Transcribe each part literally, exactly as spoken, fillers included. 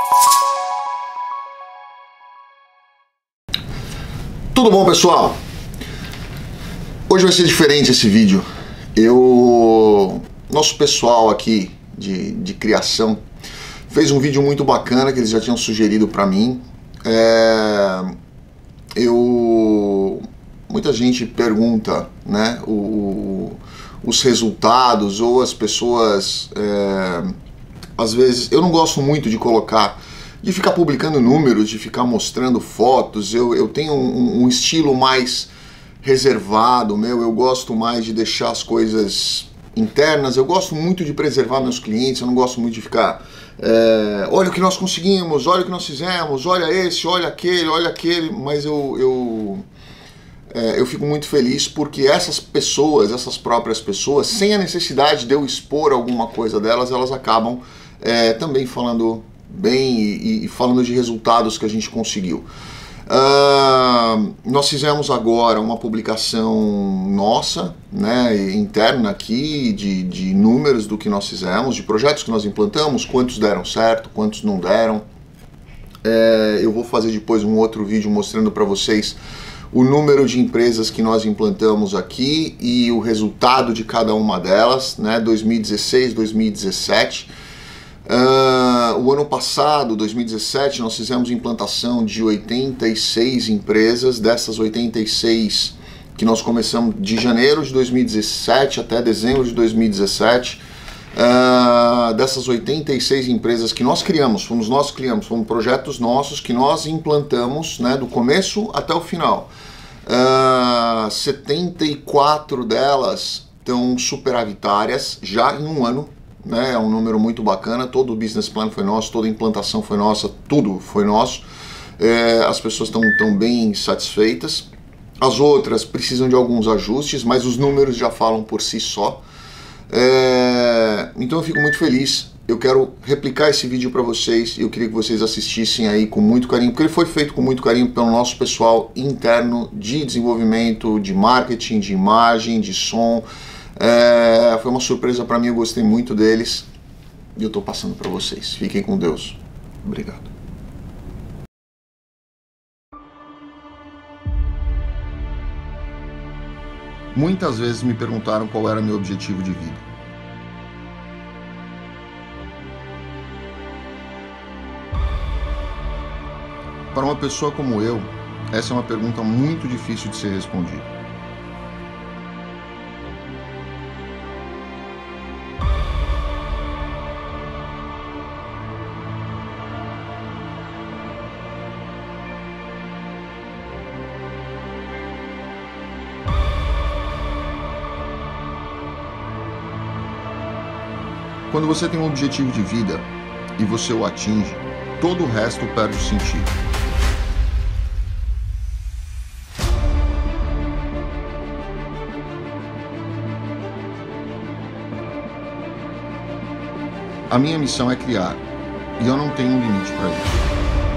Tudo bom, pessoal? Hoje vai ser diferente esse vídeo. Eu... Nosso pessoal aqui de, de criação fez um vídeo muito bacana que eles já tinham sugerido para mim. É... Eu... Muita gente pergunta, né, o, o, os resultados, ou as pessoas... É... Às vezes, eu não gosto muito de colocar... de ficar publicando números, de ficar mostrando fotos. Eu, eu tenho um, um estilo mais reservado, meu. Eu gosto mais de deixar as coisas internas. Eu gosto muito de preservar meus clientes. Eu não gosto muito de ficar... É, olha o que nós conseguimos, olha o que nós fizemos, olha esse, olha aquele, olha aquele. Mas eu... eu É, eu fico muito feliz porque essas pessoas, essas próprias pessoas, sem a necessidade de eu expor alguma coisa delas, elas acabam é, também falando bem e, e falando de resultados que a gente conseguiu. Uh, nós fizemos agora uma publicação nossa, né, interna aqui, de, de números do que nós fizemos, de projetos que nós implantamos, quantos deram certo, quantos não deram. É, eu vou fazer depois um outro vídeo mostrando para vocês o número de empresas que nós implantamos aqui e o resultado de cada uma delas, né, dois mil e dezesseis, dois mil e dezessete. Uh, o ano passado, dois mil e dezessete, nós fizemos implantação de oitenta e seis empresas. Dessas oitenta e seis que nós começamos de janeiro de dois mil e dezessete até dezembro de dois mil e dezessete, uh, dessas oitenta e seis empresas que nós criamos, fomos nós que criamos, foram projetos nossos que nós implantamos, né, do começo até o final. Uh, setenta e quatro delas estão superavitárias já em um ano. Né, é um número muito bacana. Todo o business plan foi nosso, toda a implantação foi nossa, tudo foi nosso. É, as pessoas estão tão bem satisfeitas. As outras precisam de alguns ajustes, mas os números já falam por si só. É, então eu fico muito feliz. Eu quero replicar esse vídeo para vocês. Eu queria que vocês assistissem aí com muito carinho, porque ele foi feito com muito carinho pelo nosso pessoal interno de desenvolvimento, de marketing, de imagem, de som. É, foi uma surpresa para mim, eu gostei muito deles e eu tô passando para vocês. Fiquem com Deus. Obrigado. Muitas vezes me perguntaram qual era meu objetivo de vida. Para uma pessoa como eu, essa é uma pergunta muito difícil de ser respondida. Quando você tem um objetivo de vida e você o atinge, todo o resto perde o sentido. A minha missão é criar, e eu não tenho um limite para isso.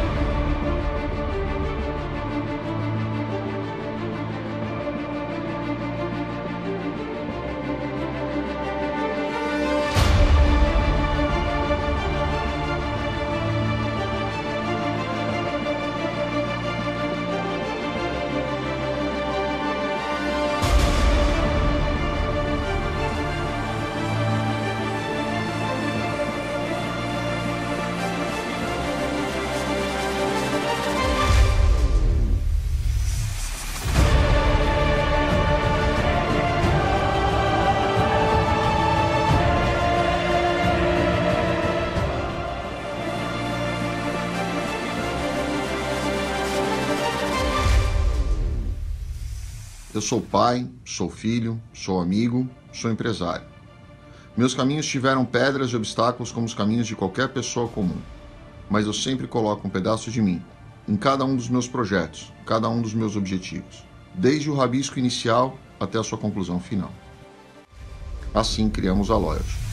Eu sou pai, sou filho, sou amigo, sou empresário. Meus caminhos tiveram pedras e obstáculos como os caminhos de qualquer pessoa comum, mas eu sempre coloco um pedaço de mim em cada um dos meus projetos, cada um dos meus objetivos, desde o rabisco inicial até a sua conclusão final. Assim criamos a Loyalty.